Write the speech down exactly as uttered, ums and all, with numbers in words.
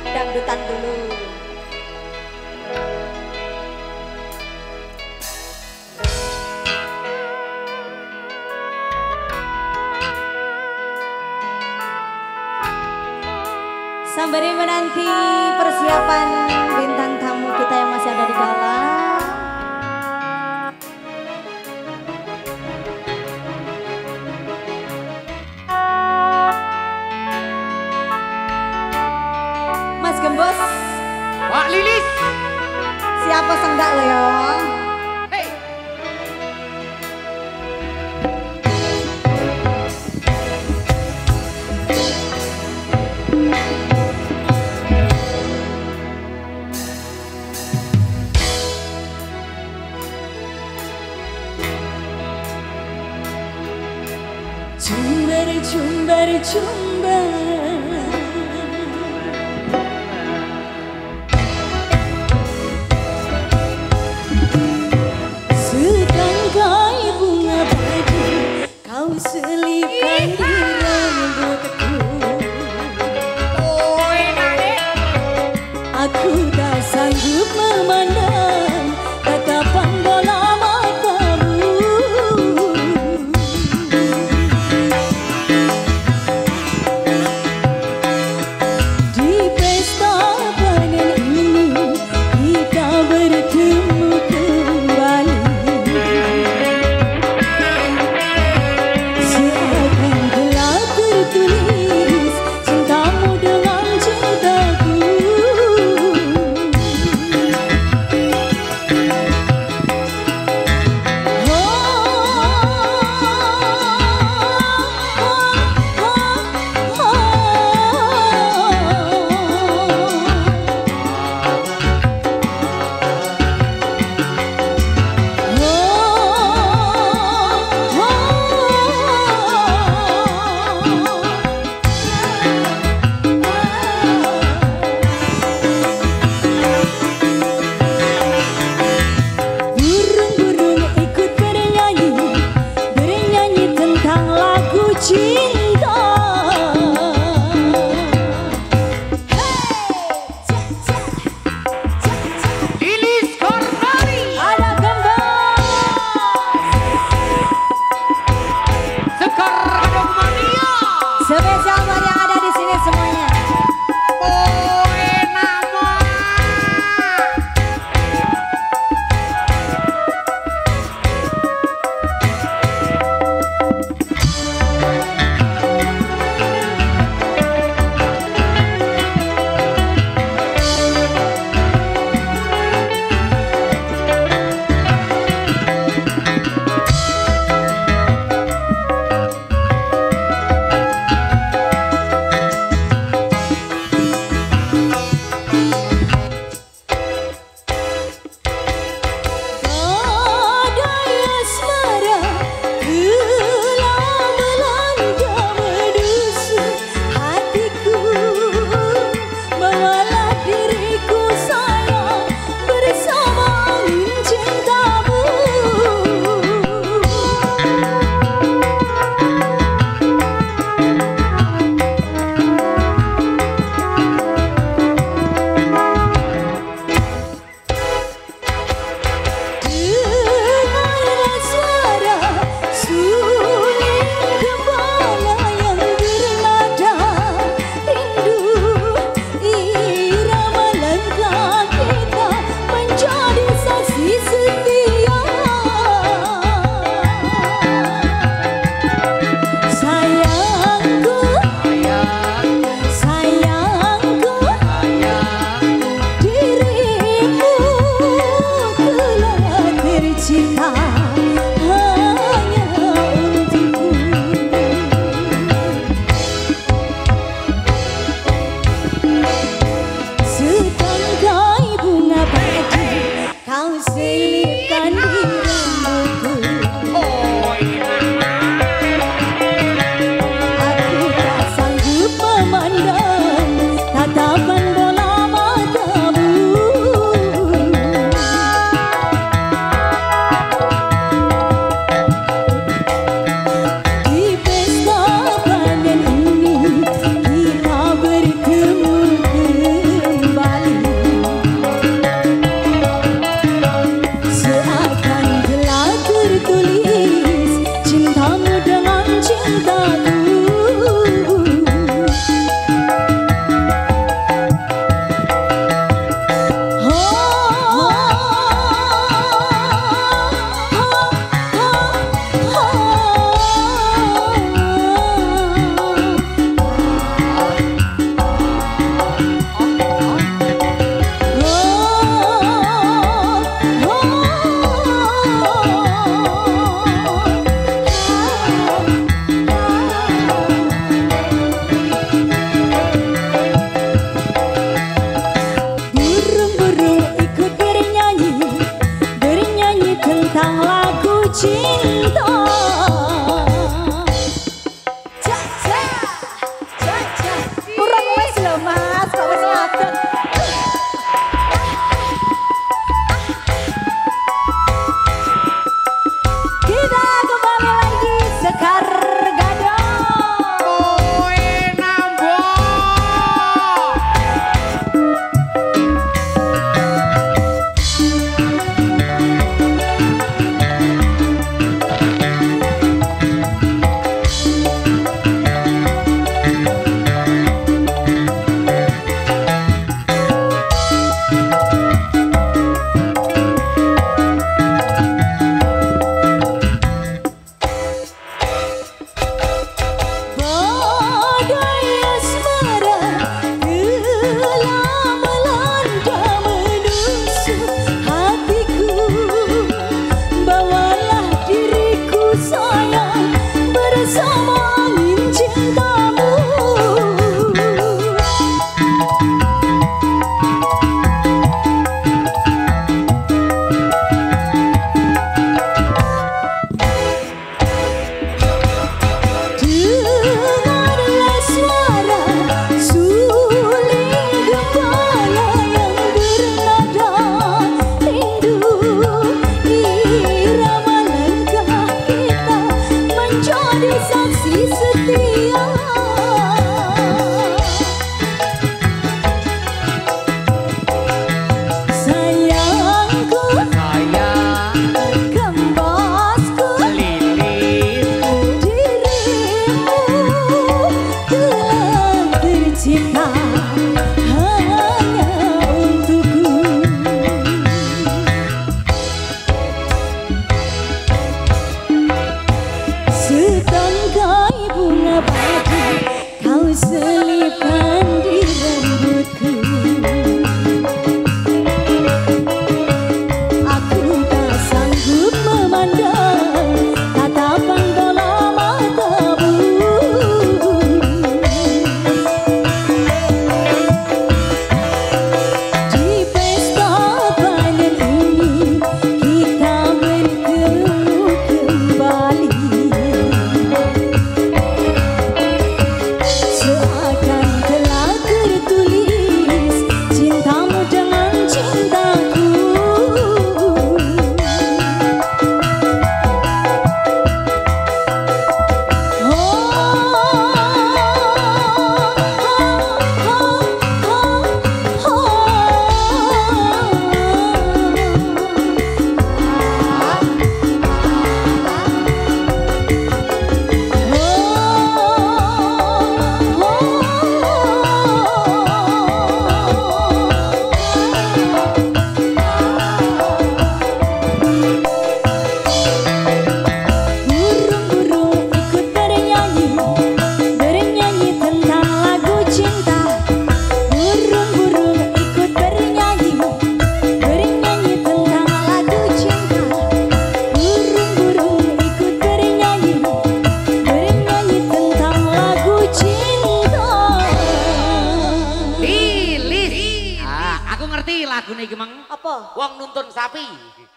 dangdutan dulu. Sembari menanti persiapan bintang tamu kita yang masih ada di dalam. Mas Gembos, Pak Lilis, siapa senggak lo ya? hey. Jumbar, jumbar, jumbar. Setangkai bunga padi kau selipkan di rambutku. Aku tak sanggup memandang tatapan bola matamu. Di pesta panen ini kita bertemu kembali. cinta. Caca, caca, kurang wes loh mas, kok wes ngadeg. Kita kembali lagi Sekar Gadang. Kowe nambah. Badai asmara telah melanda menusuk hatiku. Bawalah diriku sayang bersama angin cintamu. Dengarlah suara suling gembala yang bernada rindu. Irama langkah kita menjadi saksi setia. Sayangku, Sayang kembasku, Lilisku. dirimu telah tercipta hanya untukku. Setangkai bunga padi kau selipkan di rambutku. Aku tak sanggup memandang tatapan bola matamu. Di pesta panen ini kita bertemu kembali. Seakan telah tertulis cintamu dengan cintaku. Burung-burung ikut bernyanyi, bernyanyi tentang lagu cinta. Burung-burung ikut bernyanyi, bernyanyi tentang lagu cinta. Burung-burung ikut bernyanyi, bernyanyi tentang lagu cinta. Lilis. Ah, aku ngerti lagu nih mang. Apa? Wong nuntun sapi.